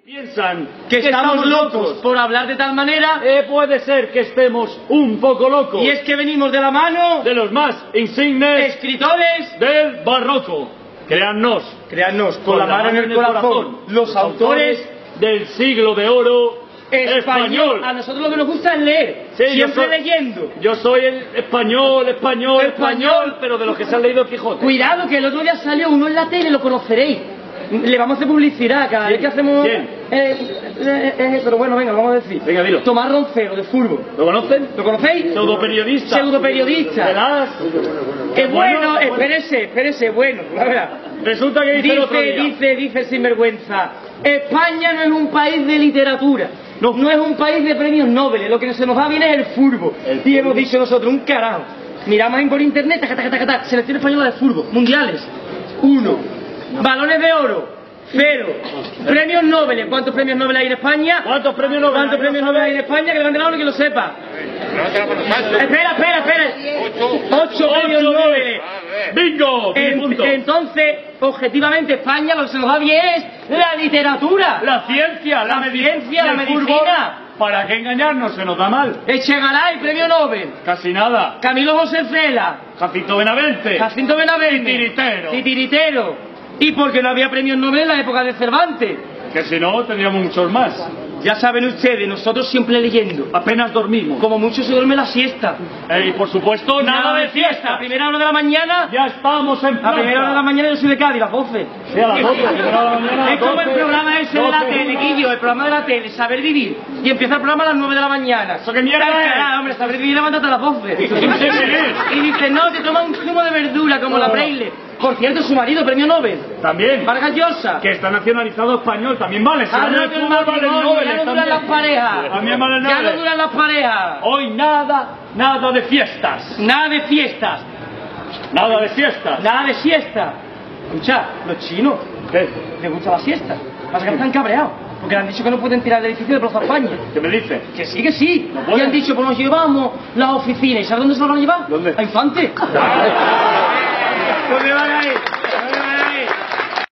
Piensan que estamos locos por hablar de tal manera. Puede ser que estemos un poco locos. Y es que venimos de la mano de los más insignes escritores del barroco. Créannos, con la mano en el corazón, los autores del siglo de oro español. A nosotros lo que nos gusta es leer, sí, siempre leyendo. Yo soy el español, pero de los que se han leído el Quijote. Cuidado, que el otro día salió uno en la tele, lo conoceréis. Le vamos a hacer publicidad cada vez que hacemos... pero bueno, venga, lo vamos a decir. Venga, dilo. Tomás Roncero, de fútbol. ¿Lo conocen? ¿Lo conocéis? Pseudoperiodista. ¿Verdad? Es bueno, espérese, bueno, la verdad. Resulta que dice sinvergüenza, España no es un país de literatura. No es un país de premios Nobel. Lo que se nos va bien es el fútbol. Y hemos dicho nosotros, un carajo. Miramos ahí por internet, selección española de fútbol, mundiales, 1. Balones de oro, 0. Premios Nobel. ¿Cuántos premios Nobel hay en España? ¿Cuántos premios Nobel hay en España? Que levante la mano y que lo sepa. Espera. 8 premios Nobel. ¡Bingo! Entonces, objetivamente, España lo que se nos va bien es la literatura, la ciencia, la medicina. ¿Para qué engañarnos? Se nos da mal. Echegaray, premio Nobel. Casi nada. Camilo José Cela. Jacinto Benavente. Titiritero. ¿Y por qué no había premios Nobel en la época de Cervantes? Que si no, tendríamos muchos más. Ya saben ustedes, nosotros siempre leyendo. Apenas dormimos. Como mucho se duerme la siesta. Y por supuesto, nada de fiesta. A primera hora de la mañana... Ya estamos en plaza. A primera hora de la mañana yo soy de Cádiz, las 12. Sí, a las 12. Es como el programa ese de la tele, Guillo, el programa de la tele, Saber Vivir. Y empieza el programa a las 9 de la mañana. ¿Eso qué mierda es? Hombre, Saber Vivir, levántate a las 12. Y dice, no, te toma un zumo de verdura como la Braille. Por cierto, su marido, premio Nobel. También. Vargas Llosa. Que está nacionalizado español, también vale. Ya no duran las parejas. También vale el Nobel. Ya no duran las parejas. Hoy nada de fiestas. Nada de fiestas. Nada de siestas. Nada de siesta. Escucha, los chinos, ¿qué? Les gusta la siesta. Pasa que están cabreados. Porque le han dicho que no pueden tirar del edificio de Plaza España. ¿Qué me dice? Que sí. No y han dicho, pues nos llevamos las oficinas. ¿Y sabes dónde se las van a llevar? ¿Dónde? A Infante. ¿Dónde van a ir?